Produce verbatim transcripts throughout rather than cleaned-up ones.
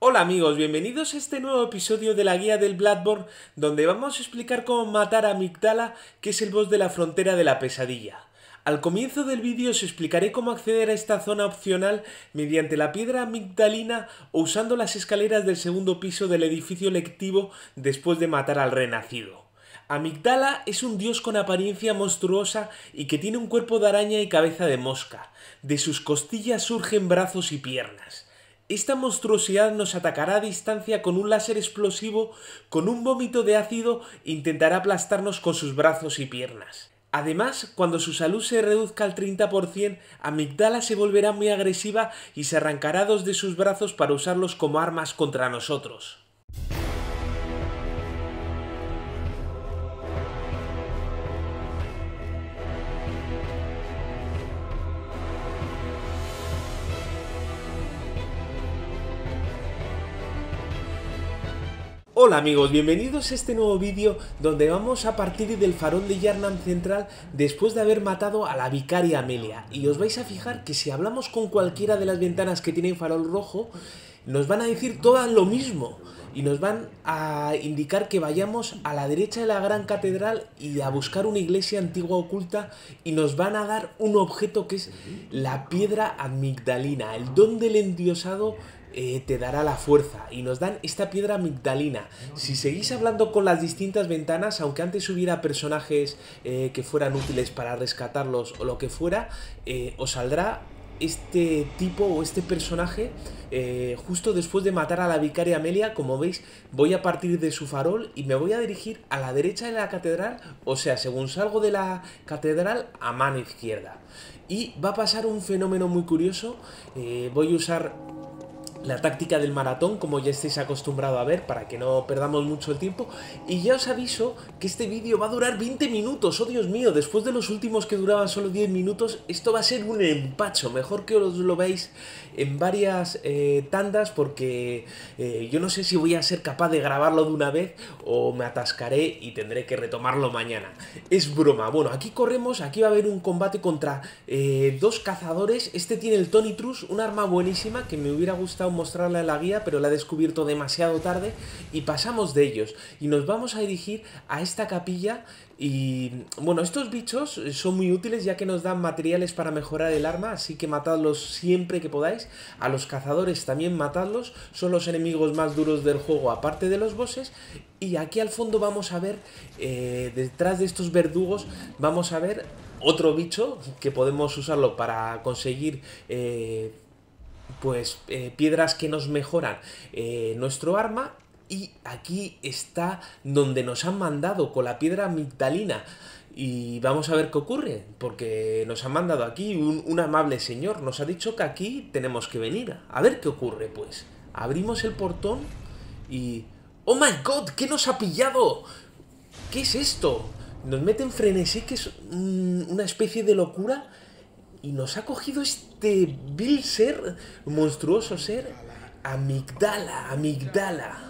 Hola amigos, bienvenidos a este nuevo episodio de la guía del Bloodborne, donde vamos a explicar cómo matar a Amygdala, que es el boss de la frontera de la pesadilla. Al comienzo del vídeo os explicaré cómo acceder a esta zona opcional mediante la piedra amigdalina o usando las escaleras del segundo piso del edificio lectivo después de matar al renacido. Amygdala es un dios con apariencia monstruosa y que tiene un cuerpo de araña y cabeza de mosca. De sus costillas surgen brazos y piernas. Esta monstruosidad nos atacará a distancia con un láser explosivo, con un vómito de ácido e intentará aplastarnos con sus brazos y piernas. Además, cuando su salud se reduzca al treinta por ciento, Amygdala se volverá muy agresiva y se arrancará dos de sus brazos para usarlos como armas contra nosotros. Hola amigos, bienvenidos a este nuevo vídeo donde vamos a partir del farol de Yharnam Central después de haber matado a la vicaria Amelia. Y os vais a fijar que si hablamos con cualquiera de las ventanas que tienen farol rojo, nos van a decir todas lo mismo. Y nos van a indicar que vayamos a la derecha de la gran catedral y a buscar una iglesia antigua oculta, y nos van a dar un objeto que es la piedra amigdalina, el don del endiosado. Eh, te dará la fuerza, y nos dan esta piedra amigdalina. Si seguís hablando con las distintas ventanas, aunque antes hubiera personajes eh, que fueran útiles para rescatarlos o lo que fuera, eh, os saldrá este tipo o este personaje eh, justo después de matar a la vicaria Amelia. Como veis, voy a partir de su farol y me voy a dirigir a la derecha de la catedral, o sea, según salgo de la catedral, a mano izquierda. Y va a pasar un fenómeno muy curioso. eh, voy a usar la táctica del maratón, como ya estáis acostumbrados a ver, para que no perdamos mucho el tiempo. Y ya os aviso que este vídeo va a durar veinte minutos. ¡Oh, Dios mío! Después de los últimos que duraban solo diez minutos, esto va a ser un empacho. Mejor que os lo veáis en varias eh, tandas, porque eh, yo no sé si voy a ser capaz de grabarlo de una vez o me atascaré y tendré que retomarlo mañana. Es broma. Bueno, aquí corremos. Aquí va a haber un combate contra eh, dos cazadores. Este tiene el Tonitrus, un arma buenísima que me hubiera gustado mostrarla en la guía, pero la he descubierto demasiado tarde. Y pasamos de ellos y nos vamos a dirigir a esta capilla. Y bueno, estos bichos son muy útiles ya que nos dan materiales para mejorar el arma, así que matadlos siempre que podáis. A los cazadores también matadlos, son los enemigos más duros del juego aparte de los bosses. Y aquí al fondo vamos a ver, eh, detrás de estos verdugos, vamos a ver otro bicho que podemos usarlo para conseguir eh, pues eh, piedras que nos mejoran eh, nuestro arma. Y aquí está donde nos han mandado, con la piedra amigdalina. Y vamos a ver qué ocurre, porque nos han mandado aquí un, un amable señor. Nos ha dicho que aquí tenemos que venir. A ver qué ocurre, pues. Abrimos el portón y... ¡Oh my god! ¿Qué nos ha pillado? ¿Qué es esto? Nos mete en frenesí, que es mm, una especie de locura. Y nos ha cogido este vil ser, monstruoso ser, Amygdala, Amygdala.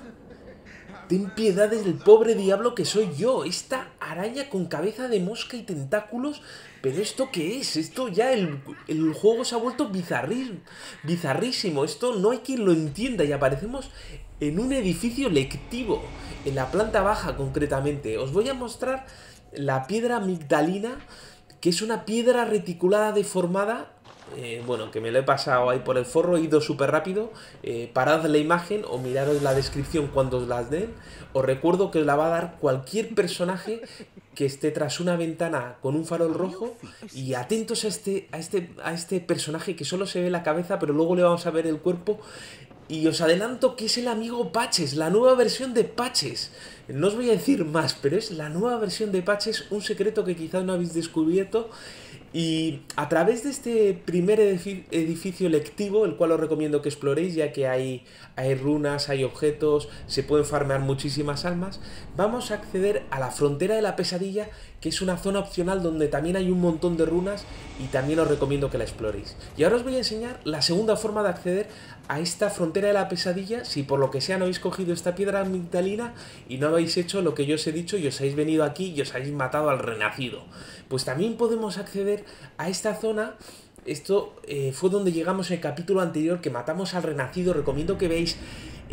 Ten piedad del pobre diablo que soy yo, esta araña con cabeza de mosca y tentáculos. ¿Pero esto qué es? Esto ya el, el juego se ha vuelto bizarrísimo, bizarrísimo. Esto no hay quien lo entienda, y aparecemos en un edificio lectivo, en la planta baja concretamente. Os voy a mostrar la piedra amigdalina, que es una piedra reticulada deformada. Eh, bueno, que me lo he pasado ahí por el forro, he ido súper rápido. Eh, parad la imagen o miraros la descripción cuando os las den. Os recuerdo que os la va a dar cualquier personaje que esté tras una ventana con un farol rojo. Y atentos a este, a este, a este personaje, que solo se ve la cabeza, pero luego le vamos a ver el cuerpo. Y os adelanto que es el amigo Patches, la nueva versión de Patches. No os voy a decir más, pero es la nueva versión de Patches, un secreto que quizás no habéis descubierto. Y a través de este primer edificio lectivo, el cual os recomiendo que exploréis, ya que hay, hay runas, hay objetos, se pueden farmear muchísimas almas, vamos a acceder a la frontera de la pesadilla, que es una zona opcional donde también hay un montón de runas, y también os recomiendo que la exploréis. Y ahora os voy a enseñar la segunda forma de acceder a esta frontera de la pesadilla, si por lo que sea no habéis cogido esta piedra amigdalina y no habéis hecho lo que yo os he dicho y os habéis venido aquí y os habéis matado al renacido. Pues también podemos acceder a esta zona Esto eh, fue donde llegamos en el capítulo anterior, que matamos al renacido. Recomiendo que veáis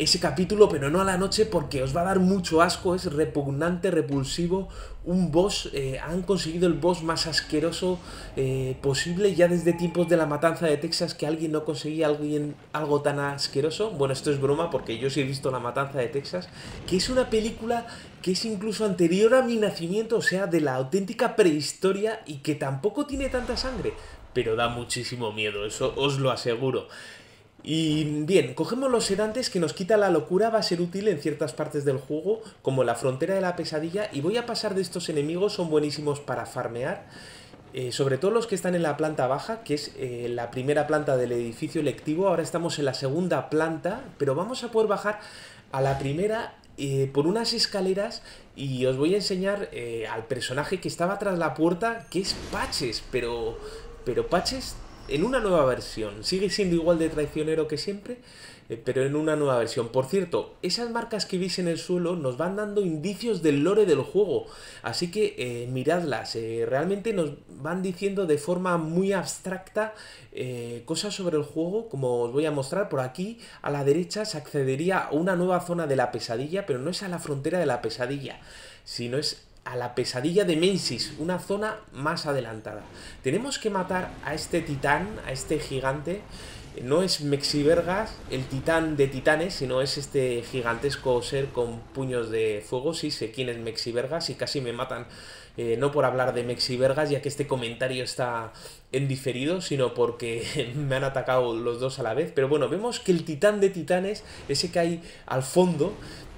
ese capítulo, pero no a la noche porque os va a dar mucho asco, es repugnante, repulsivo, un boss, eh, han conseguido el boss más asqueroso eh, posible ya desde tiempos de la matanza de Texas, que alguien no conseguía alguien, algo tan asqueroso. Bueno, esto es broma porque yo sí he visto la matanza de Texas, que es una película que es incluso anterior a mi nacimiento, o sea, de la auténtica prehistoria, y que tampoco tiene tanta sangre, pero da muchísimo miedo, eso os lo aseguro. Y bien, cogemos los sedantes que nos quita la locura, va a ser útil en ciertas partes del juego, como la frontera de la pesadilla, y voy a pasar de estos enemigos, son buenísimos para farmear, eh, sobre todo los que están en la planta baja, que es eh, la primera planta del edificio lectivo. Ahora estamos en la segunda planta, pero vamos a poder bajar a la primera eh, por unas escaleras, y os voy a enseñar eh, al personaje que estaba tras la puerta, que es Patches, pero, pero Patches en una nueva versión. Sigue siendo igual de traicionero que siempre, eh, pero en una nueva versión. Por cierto, esas marcas que veis en el suelo nos van dando indicios del lore del juego, así que eh, miradlas. Eh, realmente nos van diciendo de forma muy abstracta eh, cosas sobre el juego, como os voy a mostrar. Por aquí a la derecha se accedería a una nueva zona de la pesadilla, pero no es a la frontera de la pesadilla, sino es a la pesadilla de Mensis, una zona más adelantada. Tenemos que matar a este titán, a este gigante. No es Mexivergas, el titán de titanes, sino es este gigantesco ser con puños de fuego. Sí, sé quién es Mexivergas y casi me matan, eh, no por hablar de Mexivergas, ya que este comentario está en diferido, sino porque me han atacado los dos a la vez. Pero bueno, vemos que el titán de titanes, ese que hay al fondo,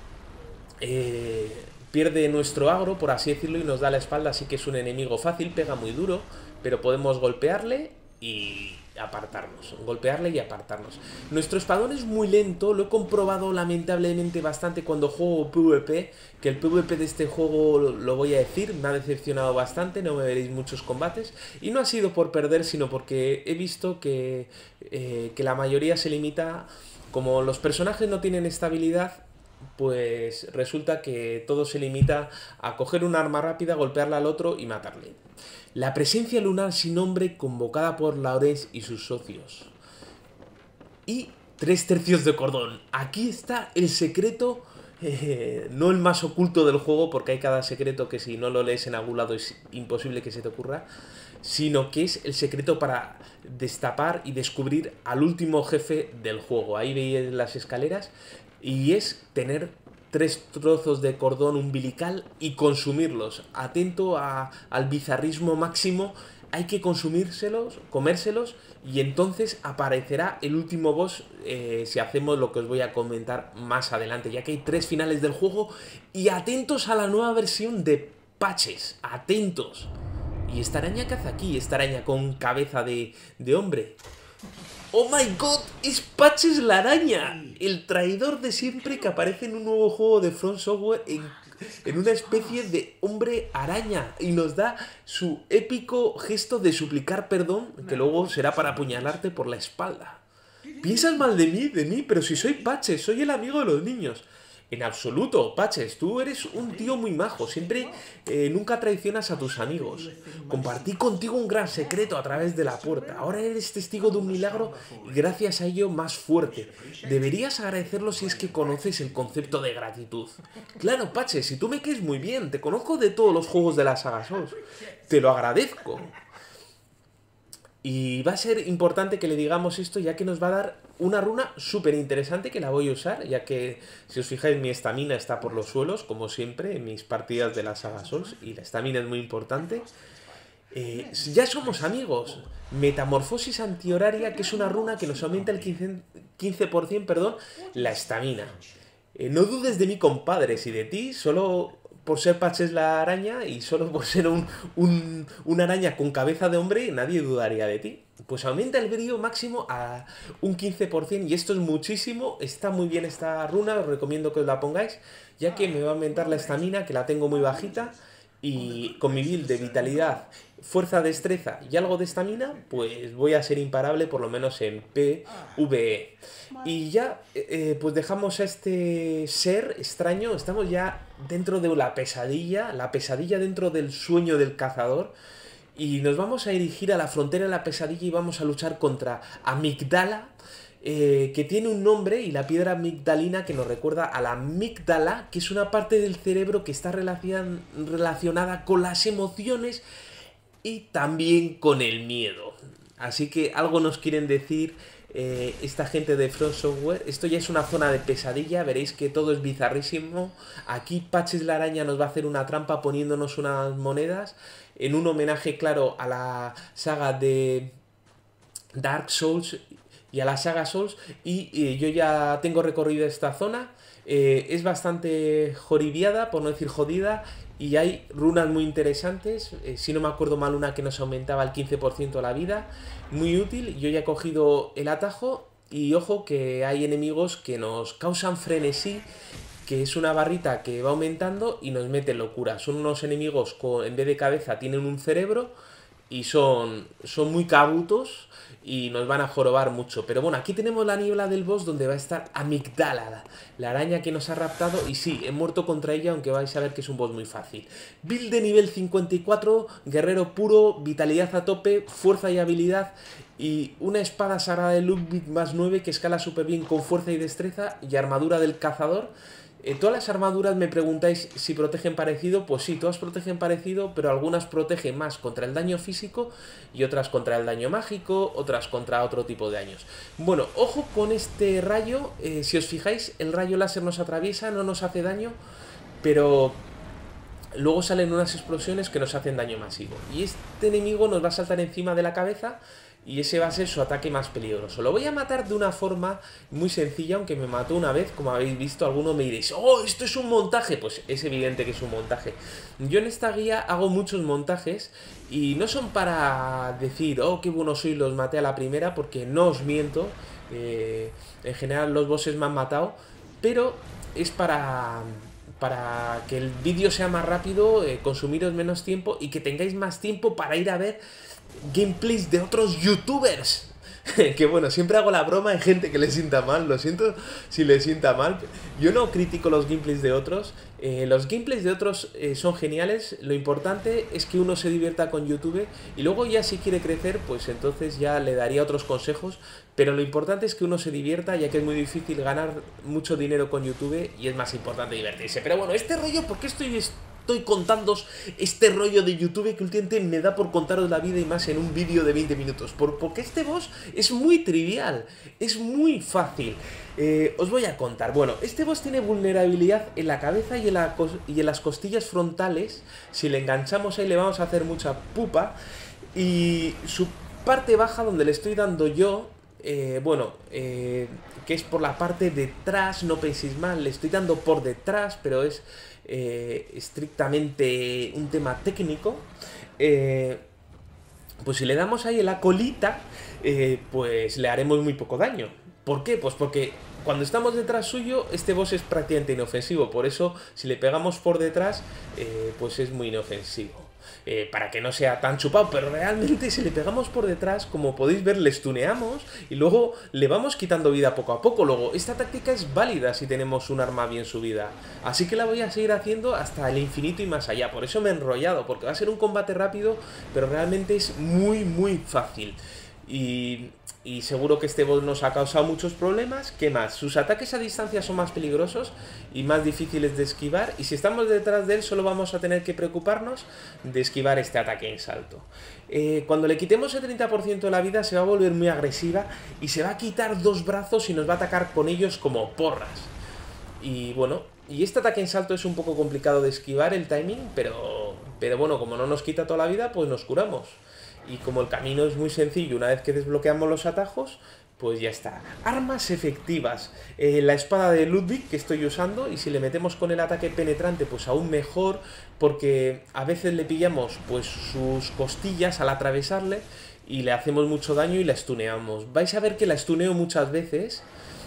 eh... pierde nuestro agro, por así decirlo, y nos da la espalda, así que es un enemigo fácil, pega muy duro, pero podemos golpearle y apartarnos, golpearle y apartarnos. Nuestro espadón es muy lento, lo he comprobado lamentablemente bastante cuando juego PvP, que el PvP de este juego, lo voy a decir, me ha decepcionado bastante, no me veréis muchos combates, y no ha sido por perder, sino porque he visto que, eh, que la mayoría se limita, como los personajes no tienen estabilidad, pues resulta que todo se limita a coger un arma rápida, golpearla al otro y matarle. La presencia lunar sin nombre convocada por Laurence y sus socios. Y tres tercios de cordón. Aquí está el secreto, eh, no el más oculto del juego, porque hay cada secreto que si no lo lees en algún lado es imposible que se te ocurra, sino que es el secreto para destapar y descubrir al último jefe del juego. Ahí veis las escaleras. Y es tener tres trozos de cordón umbilical y consumirlos. Atento a, al bizarrismo máximo, hay que consumírselos, comérselos, y entonces aparecerá el último boss eh, si hacemos lo que os voy a comentar más adelante, ya que hay tres finales del juego. Y atentos a la nueva versión de Patches, atentos. ¿Y esta araña qué hace aquí? Esta araña con cabeza de, de hombre. ¡Oh my god! ¡Es Patches la araña! El traidor de siempre que aparece en un nuevo juego de From Software en, en una especie de hombre araña. Y nos da su épico gesto de suplicar perdón, que luego será para apuñalarte por la espalda. ¿Piensas mal de mí? De mí, pero si soy Patches, soy el amigo de los niños. En absoluto, Patches, tú eres un tío muy majo, siempre, eh, nunca traicionas a tus amigos. Compartí contigo un gran secreto a través de la puerta, ahora eres testigo de un milagro y gracias a ello más fuerte. Deberías agradecerlo si es que conoces el concepto de gratitud. Claro, Patches, si tú me caes muy bien, te conozco de todos los juegos de la saga Souls, te lo agradezco. Y va a ser importante que le digamos esto, ya que nos va a dar una runa súper interesante que la voy a usar, ya que, si os fijáis, mi estamina está por los suelos, como siempre, en mis partidas de la saga Souls, y la estamina es muy importante. Eh, ya somos amigos. Metamorfosis antihoraria, que es una runa que nos aumenta el quince por ciento, perdón, la estamina. Eh, no dudes de mí, compadres, y de ti, solo por ser Patches la araña y solo por ser un, un, una araña con cabeza de hombre, nadie dudaría de ti. Pues aumenta el brillo máximo a un quince por ciento y esto es muchísimo. Está muy bien esta runa, os recomiendo que os la pongáis, ya que me va a aumentar la estamina, que la tengo muy bajita, y con mi build de vitalidad, fuerza, destreza y algo de estamina, pues voy a ser imparable, por lo menos en PvE. Y ya, eh, pues dejamos a este ser extraño, estamos ya dentro de la pesadilla, la pesadilla dentro del sueño del cazador, y nos vamos a dirigir a la frontera de la pesadilla y vamos a luchar contra Amygdala, eh, que tiene un nombre, y la piedra amigdalina, que nos recuerda a la amígdala, que es una parte del cerebro que está relacion relacionada con las emociones y también con el miedo. Así que algo nos quieren decir eh, esta gente de From Software. Esto ya es una zona de pesadilla, veréis que todo es bizarrísimo. Aquí Patches la araña nos va a hacer una trampa poniéndonos unas monedas, en un homenaje claro a la saga de Dark Souls y a la saga Souls. Y eh, yo ya tengo recorrido esta zona. Eh, es bastante joribiada, por no decir jodida, y hay runas muy interesantes. Eh, si no me acuerdo mal, una que nos aumentaba el quince por ciento la vida, muy útil. Yo ya he cogido el atajo, y ojo que hay enemigos que nos causan frenesí, que es una barrita que va aumentando y nos mete locura. Son unos enemigos con, en vez de cabeza, tienen un cerebro, y son, son muy cabutos y nos van a jorobar mucho. Pero bueno, aquí tenemos la niebla del boss, donde va a estar Amygdala, la araña que nos ha raptado. Y sí, he muerto contra ella, aunque vais a ver que es un boss muy fácil. Build de nivel cincuenta y cuatro, guerrero puro, vitalidad a tope, fuerza y habilidad, y una espada sagrada de Ludwig más nueve que escala súper bien con fuerza y destreza, y armadura del cazador. Eh, todas las armaduras, me preguntáis si protegen parecido. Pues sí, todas protegen parecido, pero algunas protegen más contra el daño físico y otras contra el daño mágico, otras contra otro tipo de daños. Bueno, ojo con este rayo. Eh, si os fijáis, el rayo láser nos atraviesa, no nos hace daño, pero luego salen unas explosiones que nos hacen daño masivo. Y este enemigo nos va a saltar encima de la cabeza, y ese va a ser su ataque más peligroso. Lo voy a matar de una forma muy sencilla, aunque me mató una vez, como habéis visto. Algunos me diréis, oh, esto es un montaje. Pues es evidente que es un montaje. Yo en esta guía hago muchos montajes, y no son para decir, oh, qué bueno soy, los maté a la primera, porque no os miento. Eh, en general los bosses me han matado, pero es para... para que el vídeo sea más rápido, eh, consumiros menos tiempo, y que tengáis más tiempo para ir a ver gameplays de otros youtubers. Que bueno, siempre hago la broma, hay gente que le sienta mal, lo siento si le sienta mal. Yo no critico los gameplays de otros, eh, los gameplays de otros eh, son geniales. Lo importante es que uno se divierta con YouTube, y luego ya si quiere crecer, pues entonces ya le daría otros consejos. Pero lo importante es que uno se divierta, ya que es muy difícil ganar mucho dinero con YouTube, y es más importante divertirse. Pero bueno, este rollo, ¿por qué estoy... Estoy contándoos este rollo de YouTube que últimamente me da por contaros la vida, y más en un vídeo de veinte minutos? Por, porque este boss es muy trivial, es muy fácil. Eh, os voy a contar. Bueno, este boss tiene vulnerabilidad en la cabeza y en, la y en las costillas frontales. Si le enganchamos ahí le vamos a hacer mucha pupa. Y su parte baja, donde le estoy dando yo, eh, bueno, eh, que es por la parte de detrás, no penséis mal, le estoy dando por detrás, pero es... Eh, estrictamente un tema técnico. eh, Pues si le damos ahí en la colita, eh, pues le haremos muy poco daño. ¿Por qué? Pues porque cuando estamos detrás suyo, este boss es prácticamente inofensivo. Por eso, si le pegamos por detrás, eh, pues es muy inofensivo. Eh, para que no sea tan chupado, pero realmente si le pegamos por detrás, como podéis ver, le stuneamos y luego le vamos quitando vida poco a poco. Luego, esta táctica es válida si tenemos un arma bien subida, así que la voy a seguir haciendo hasta el infinito y más allá. Por eso me he enrollado, porque va a ser un combate rápido, pero realmente es muy muy fácil. Y, y seguro que este boss nos ha causado muchos problemas. ¿Qué más? Sus ataques a distancia son más peligrosos y más difíciles de esquivar, y si estamos detrás de él solo vamos a tener que preocuparnos de esquivar este ataque en salto. Eh, cuando le quitemos el treinta por ciento de la vida se va a volver muy agresiva, y se va a quitar dos brazos y nos va a atacar con ellos como porras. Y bueno, y este ataque en salto es un poco complicado de esquivar el timing, pero, pero bueno, como no nos quita toda la vida, pues nos curamos. Y como el camino es muy sencillo, una vez que desbloqueamos los atajos, pues ya está. Armas efectivas. Eh, la espada de Ludwig que estoy usando, y si le metemos con el ataque penetrante, pues aún mejor, porque a veces le pillamos pues sus costillas al atravesarle y le hacemos mucho daño y la stuneamos. Vais a ver que la stuneo muchas veces,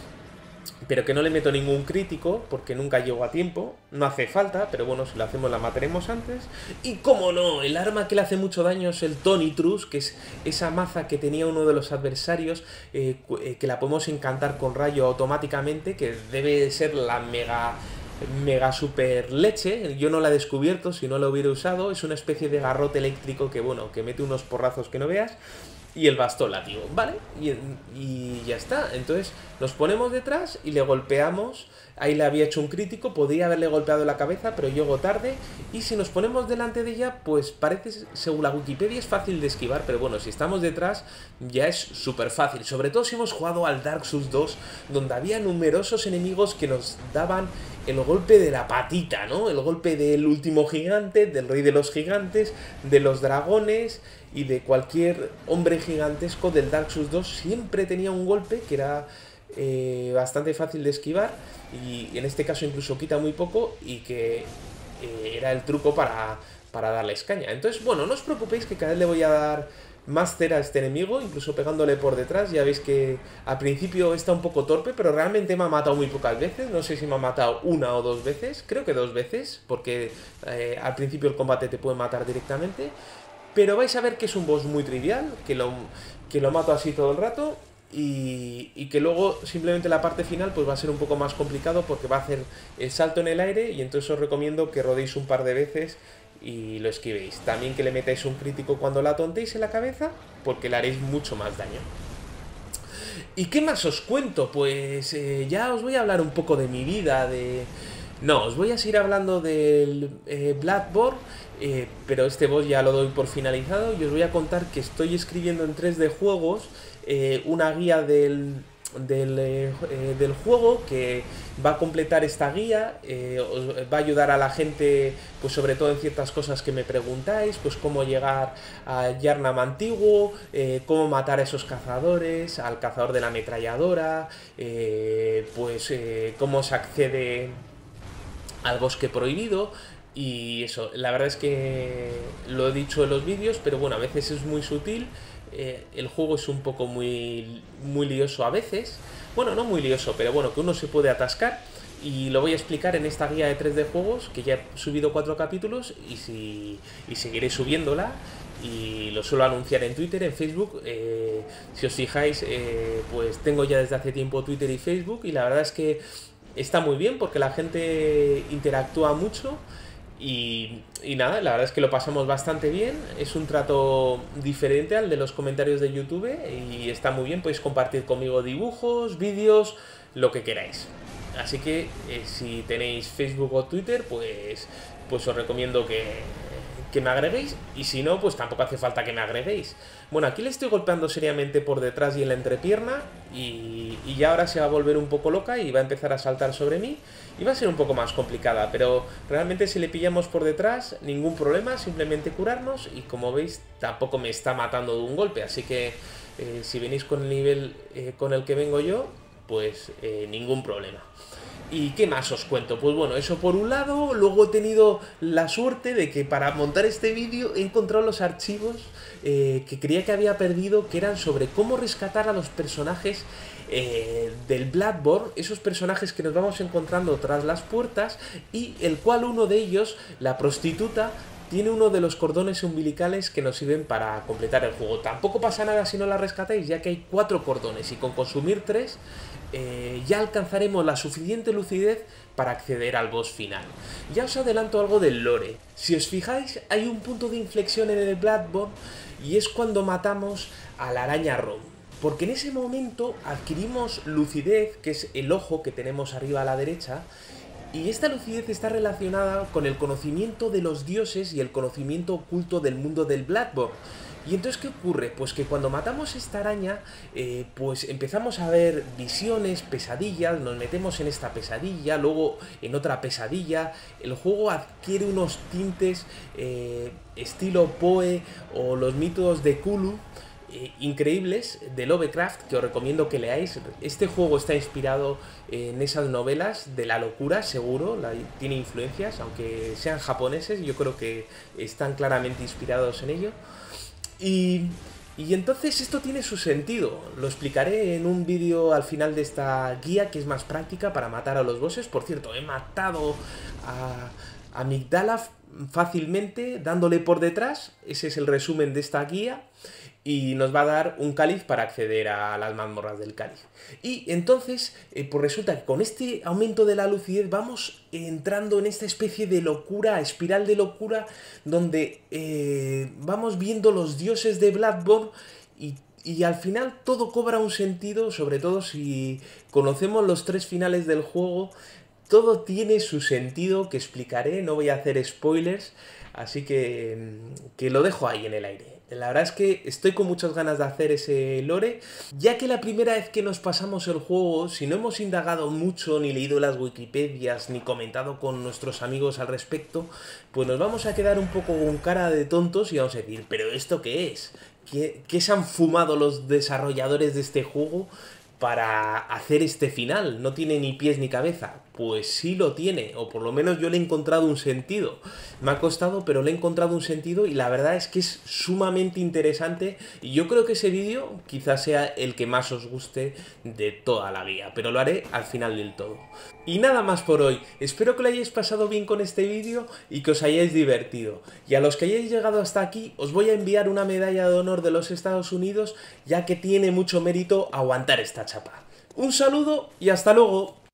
pero que no le meto ningún crítico, porque nunca llego a tiempo. No hace falta, pero bueno, si lo hacemos la mataremos antes. Y como no, el arma que le hace mucho daño es el Tonitrus, que es esa maza que tenía uno de los adversarios, eh, que la podemos encantar con rayo automáticamente, que debe ser la mega... mega super leche. Yo no la he descubierto, si no la hubiera usado. Es una especie de garrote eléctrico que bueno, que mete unos porrazos que no veas. y el bastón látigo, ¿vale? Y, y ya está. Entonces nos ponemos detrás y le golpeamos. Ahí le había hecho un crítico, podría haberle golpeado la cabeza, pero llegó tarde. Y si nos ponemos delante de ella, pues parece, según la Wikipedia, es fácil de esquivar. Pero bueno, si estamos detrás, ya es súper fácil. Sobre todo si hemos jugado al Dark Souls dos, donde había numerosos enemigos que nos daban el golpe de la patita, ¿no? El golpe del último gigante, del rey de los gigantes, de los dragones y de cualquier hombre gigantesco del Dark Souls dos. Siempre tenía un golpe que era eh, bastante fácil de esquivar, y en este caso incluso quita muy poco, y que eh, era el truco para, para darle escaña. Entonces, bueno, no os preocupéis que cada vez le voy a dar más cera a este enemigo, incluso pegándole por detrás. Ya veis que al principio está un poco torpe, pero realmente me ha matado muy pocas veces. No sé si me ha matado una o dos veces, creo que dos veces, porque eh, al principio el combate te puede matar directamente. Pero vais a ver que es un boss muy trivial, que lo, que lo mato así todo el rato. Y, y que luego simplemente la parte final pues va a ser un poco más complicado, porque va a hacer el salto en el aire, y entonces os recomiendo que rodéis un par de veces y lo esquivéis. También que le metáis un crítico cuando la tontéis en la cabeza, porque le haréis mucho más daño. ¿Y qué más os cuento? Pues eh, ya os voy a hablar un poco de mi vida, de... No, os voy a seguir hablando del eh, Bloodborne, eh, pero este boss ya lo doy por finalizado, y os voy a contar que estoy escribiendo en tres D Juegos eh, una guía del, del, eh, del juego que va a completar esta guía, eh, os va a ayudar a la gente, pues sobre todo en ciertas cosas que me preguntáis, pues cómo llegar a Yharnam antiguo, eh, cómo matar a esos cazadores, al cazador de la ametralladora, eh, pues eh, cómo se accede al bosque prohibido. Y eso, la verdad es que lo he dicho en los vídeos, pero bueno, a veces es muy sutil. Eh, el juego es un poco muy, muy lioso a veces. Bueno, no muy lioso, pero bueno, que uno se puede atascar. Y lo voy a explicar en esta guía de tres D Juegos, que ya he subido cuatro capítulos, y, si, y seguiré subiéndola. Y lo suelo anunciar en Twitter, en Facebook. Eh, si os fijáis, eh, pues tengo ya desde hace tiempo Twitter y Facebook, y la verdad es que está muy bien porque la gente interactúa mucho. Y, y nada, la verdad es que lo pasamos bastante bien. Es un trato diferente al de los comentarios de YouTube, y está muy bien. Podéis compartir conmigo dibujos, vídeos, lo que queráis. Así que eh, si tenéis Facebook o Twitter, pues, pues os recomiendo que, que me agreguéis. Y si no, pues tampoco hace falta que me agreguéis. Bueno, aquí le estoy golpeando seriamente por detrás y en la entrepierna, y, y ya ahora se va a volver un poco loca y va a empezar a saltar sobre mí, y va a ser un poco más complicada, pero realmente si le pillamos por detrás, ningún problema, simplemente curarnos, y como veis tampoco me está matando de un golpe, así que eh, si venís con el nivel eh, con el que vengo yo, pues eh, ningún problema. ¿Y qué más os cuento? Pues bueno, eso por un lado. Luego he tenido la suerte de que para montar este vídeo he encontrado los archivos eh, que creía que había perdido, que eran sobre cómo rescatar a los personajes eh, del Bloodborne, esos personajes que nos vamos encontrando tras las puertas, y el cual uno de ellos, la prostituta, tiene uno de los cordones umbilicales que nos sirven para completar el juego. Tampoco pasa nada si no la rescatáis, ya que hay cuatro cordones, y con consumir tres eh, ya alcanzaremos la suficiente lucidez para acceder al boss final. Ya os adelanto algo del lore. Si os fijáis, hay un punto de inflexión en el Bloodborne, y es cuando matamos a la araña Rom. Porque en ese momento adquirimos lucidez, que es el ojo que tenemos arriba a la derecha, y esta lucidez está relacionada con el conocimiento de los dioses y el conocimiento oculto del mundo del Bloodborne. Y entonces, ¿qué ocurre? Pues que cuando matamos esta araña, eh, pues empezamos a ver visiones, pesadillas, nos metemos en esta pesadilla, luego en otra pesadilla. El juego adquiere unos tintes eh, estilo Poe o los mitos de Cthulhu, Eh, increíbles, de Lovecraft, que os recomiendo que leáis. Este juego está inspirado en esas novelas de la locura, seguro, la, tiene influencias, aunque sean japoneses, yo creo que están claramente inspirados en ello. Y, y entonces esto tiene su sentido, lo explicaré en un vídeo al final de esta guía, que es más práctica para matar a los bosses. Por cierto, he matado a, a Amygdala fácilmente dándole por detrás. Ese es el resumen de esta guía. Y nos va a dar un cáliz para acceder a las mazmorras del cáliz. Y entonces, eh, pues resulta que con este aumento de la lucidez vamos entrando en esta especie de locura, espiral de locura, donde eh, vamos viendo los dioses de Bloodborne, y y al final todo cobra un sentido, sobre todo si conocemos los tres finales del juego. Todo tiene su sentido que explicaré, no voy a hacer spoilers, así que, que lo dejo ahí en el aire. La verdad es que estoy con muchas ganas de hacer ese lore, ya que la primera vez que nos pasamos el juego, si no hemos indagado mucho, ni leído las Wikipedias, ni comentado con nuestros amigos al respecto, pues nos vamos a quedar un poco con cara de tontos y vamos a decir, ¿pero esto qué es? ¿Qué, qué se han fumado los desarrolladores de este juego para hacer este final? ¿No tiene ni pies ni cabeza? Pues sí lo tiene, o por lo menos yo le he encontrado un sentido. Me ha costado, pero le he encontrado un sentido y la verdad es que es sumamente interesante y yo creo que ese vídeo quizás sea el que más os guste de toda la guía, pero lo haré al final del todo. Y nada más por hoy, espero que lo hayáis pasado bien con este vídeo y que os hayáis divertido. Y a los que hayáis llegado hasta aquí, os voy a enviar una medalla de honor de los Estados Unidos, ya que tiene mucho mérito aguantar esta chapa. Un saludo y hasta luego.